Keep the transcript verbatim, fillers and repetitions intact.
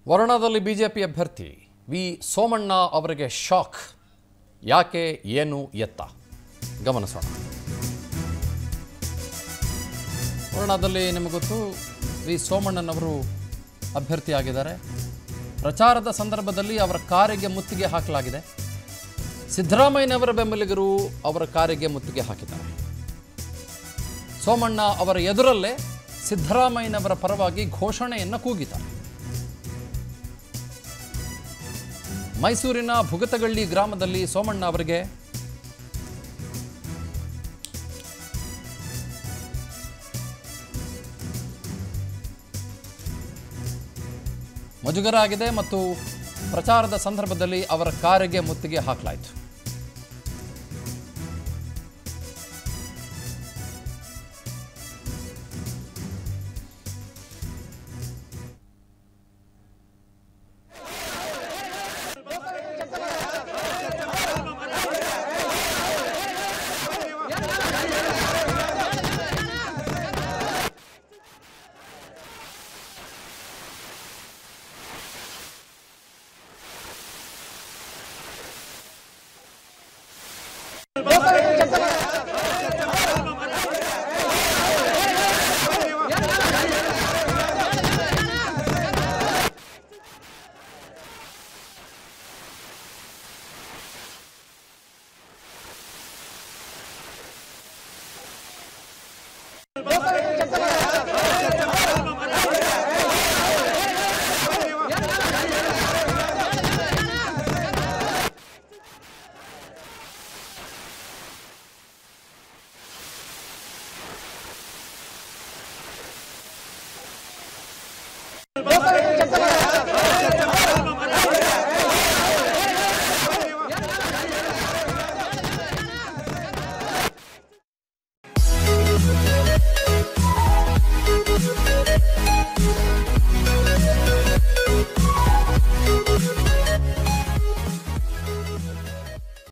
ವರುಣಾದಲ್ಲಿ BJP ಅಭ್ಯರ್ಥಿ V Somanna ಅವರಿಗೆ shock. ಯಾಕೆ, ಏನು, ಎತ್ತ ಗಮನಿಸೋಣ. ವರುಣಾದಲ್ಲಿ ನಿಮಗೆ ಗೊತ್ತು, ವಿ ಸೋಮಣ್ಣನವರು ಅಭ್ಯರ್ಥಿಯಾಗಿದ್ದಾರೆ. ಪ್ರಚಾರದ ಸಂದರ್ಭದಲ್ಲಿ ಅವರ ಕಾರಿಗೆ ಮುತ್ತಿಗೆ ಹಾಕಲಾಗಿದೆ. ಸಿದ್ದರಾಮಯ್ಯನವರ ಬೆಂಬಲಿಗರು ಅವರ ಕಾರಿಗೆ ಮುತ್ತಿಗೆ ಹಾಕಿದ್ದಾರೆ. ಸೋಮಣ್ಣ ಅವರ ಎದುರಲ್ಲೇ ಸಿದ್ದರಾಮಯ್ಯನವರ ಪರವಾಗಿ ಘೋಷಣೆಯನ್ನು ಕೂಗಿದ್ದಾರೆ. ಮೈಸೂರಿನ ಭುಗತಗಳ್ಳಿ ಗ್ರಾಮದಲ್ಲಿ ಸೋಮಣ್ಣ ಅವರಿಗೆ ಮುಜುಗರ ಆಗಿದೆ ಮತ್ತು ಪ್ರಚಾರದ ಸಂದರ್ಭದಲ್ಲಿ ಅವರ ಕಾರಿಗೆ ಮುತ್ತಿಗೆ ಹಾಕಲಾಯಿತು.